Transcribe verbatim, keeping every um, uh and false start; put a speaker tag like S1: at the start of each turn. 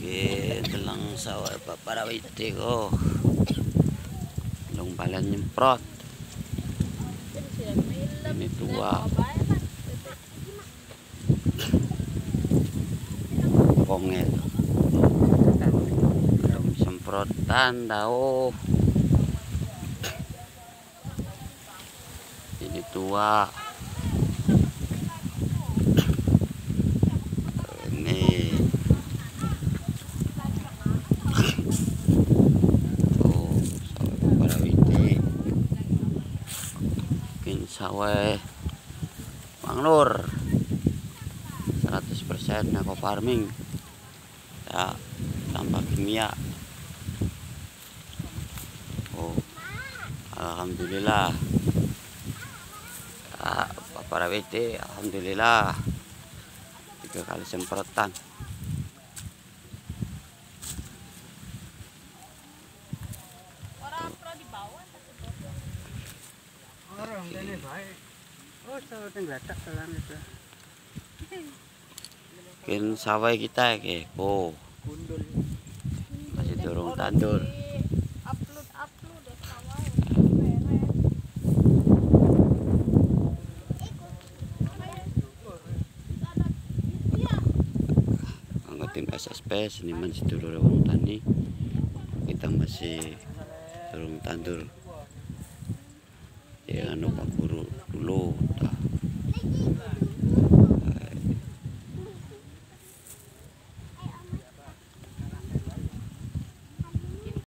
S1: Oke, telang sawah para witi ko. Long balan nyemprot. Ini tua. Pongel. Long semprotan daun. Ini tua. Ini oh, sawah para witi. Mungkin sawah manglur seratus persen eco farming ya, tanpa kimia. Oh, alhamdulillah ya, para witi alhamdulillah tiga kali semprotan. Mungkin sawah kita ke oh masih turun tandur. Anggotin S S P Seniman Sedulur Wong Tani, kita masih turun tandur ya, anu Pak Guru dulu.